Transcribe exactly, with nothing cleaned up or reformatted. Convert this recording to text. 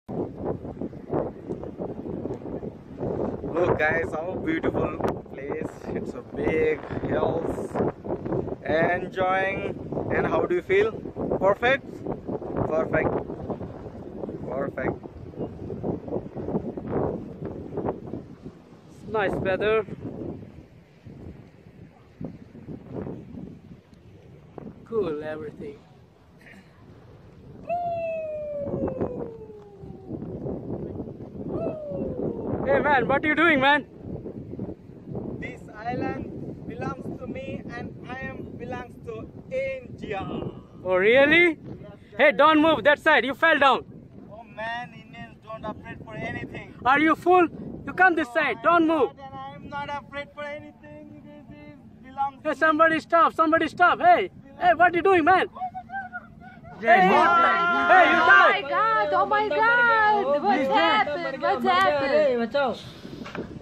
Look guys, how beautiful place. It's a big hills. Enjoying. And how do you feel? Perfect? Perfect. Perfect. It's nice weather. Cool everything. Hey man, what are you doing, man? This island belongs to me and I am belongs to India. Oh really? Hey, don't move that side, you fell down. Oh man, Indians don't afraid for anything. Are you fool? You come this side, don't move. And I am not afraid for anything. This is belongs Hey, to somebody stop, somebody stop. Hey, hey, what are you doing, man? Hey, hey, you Oh my died. god, oh my god, what's happened? What's happened?